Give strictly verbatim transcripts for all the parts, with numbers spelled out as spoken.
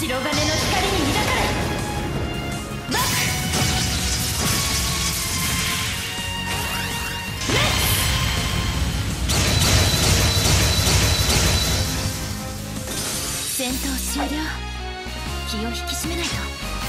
白金の光に抱かれバックレッツ戦闘終了。気を引き締めないと。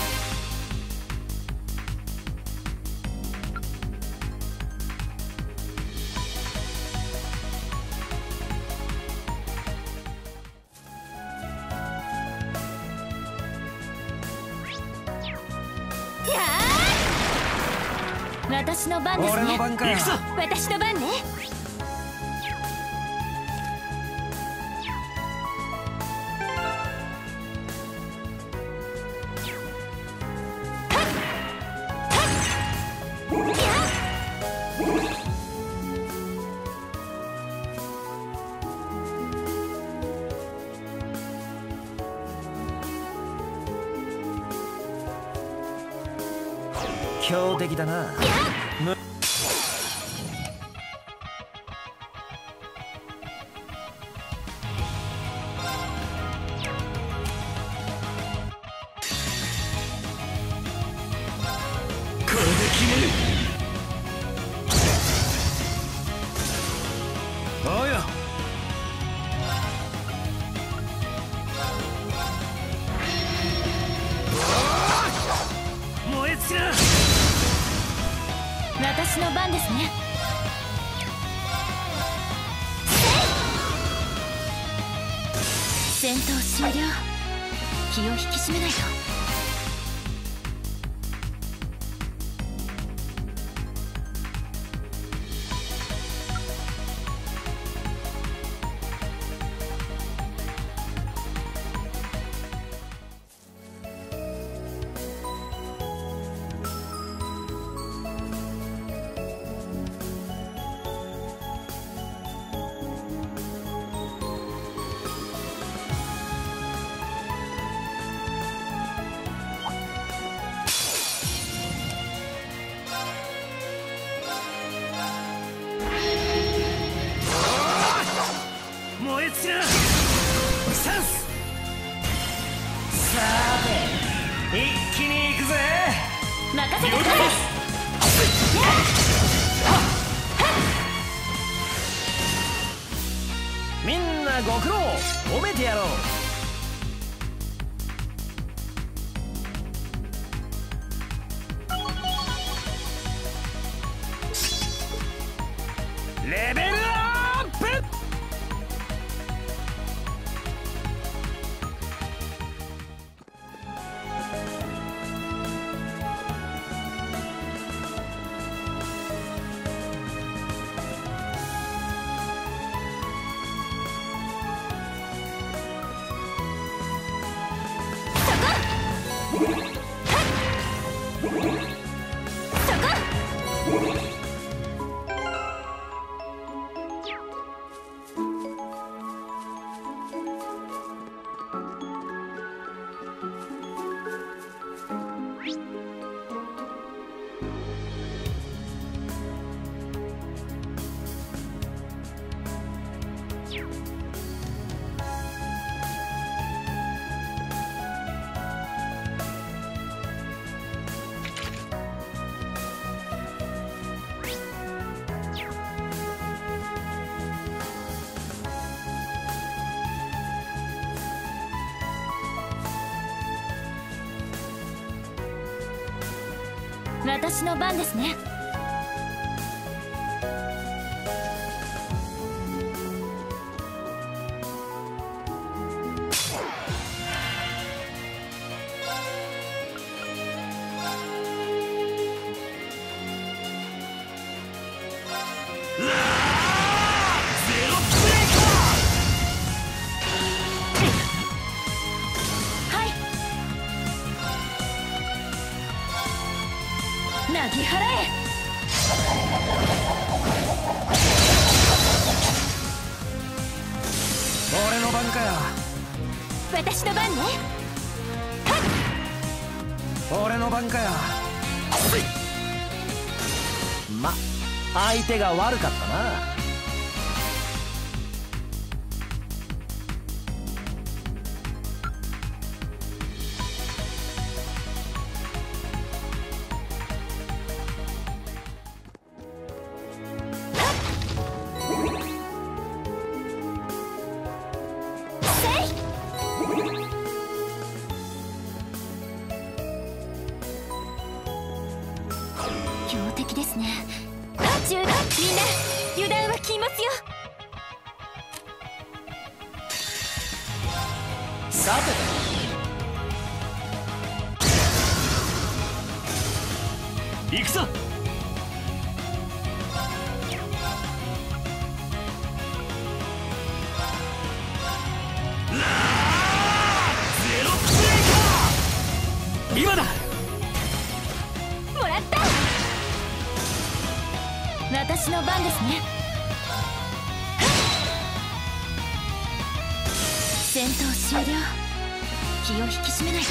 私の番ですね。 俺の番かよ。 私の番ね。 強敵だな。これで決める。おや。燃え尽きな。 私の番ですね。戦闘終了。気を引き締めないと。 燃え尽きな。チャンス。さて一気に行くぜ。 任せてください。 みんなご苦労。褒めてやろう。レベルアップ。 私の番ですね。なぎ払え。 俺の番かよ。 私の番ね。 俺の番かよ。ま、相手が悪かったな。 敵ですね。中断。みんな油断は禁物よ。 さてと行くぞ。今だ。 もらった。私の番ですね。戦闘終了。気を引き締めないと。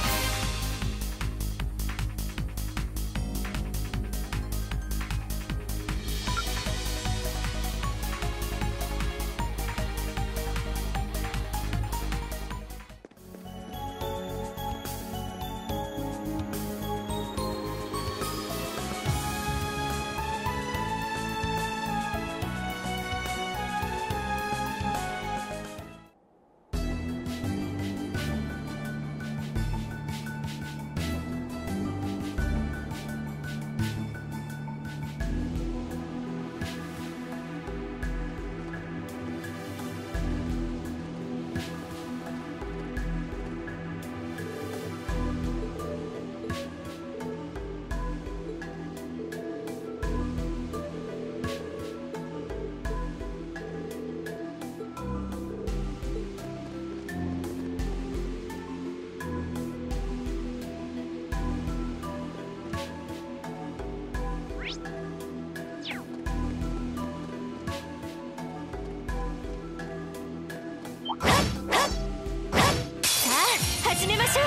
始めましょう。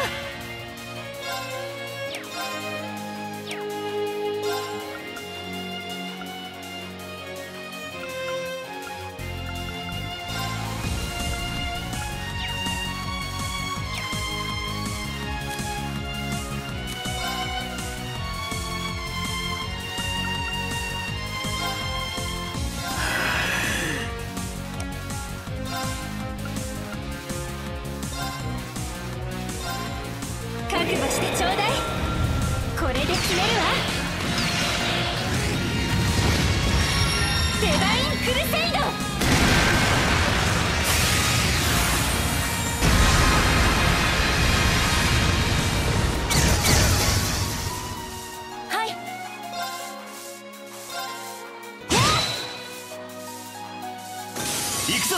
覚悟してちょうだい。これで決めるわ。デバインクルセイド。はい。 行くぞ。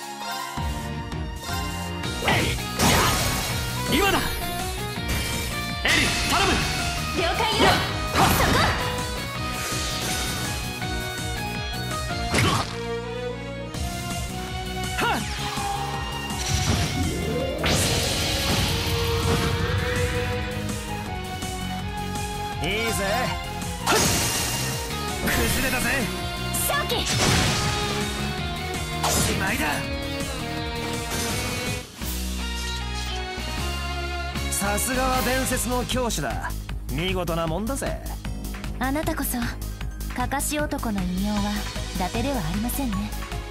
今だ。エリー頼む。 了解よ。そこ。 いいぜ。崩れたぜ。 勝機。 しまいだ。さすがは伝説の教師だ。見事なもんだぜ。 あなたこそかかし男の異名は伊達ではありませんね。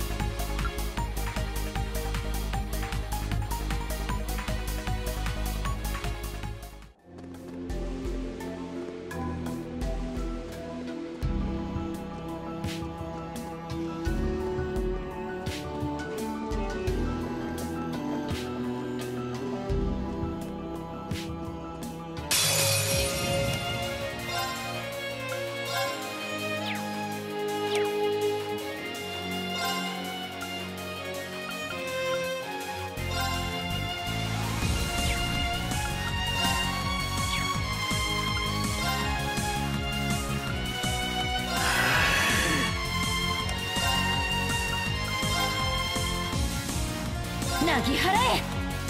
なぎ払え。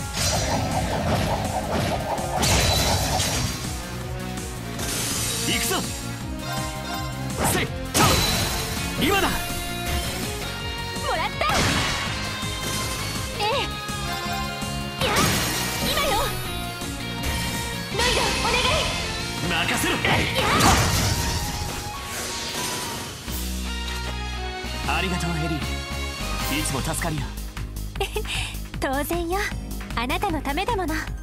行くぞ。せい今だ。 もらった。ええ。いや今よ。ロイドお願い。 任せろ。ありがとうエリー。いつも助かるよ。 当然よ。あなたのためだもの。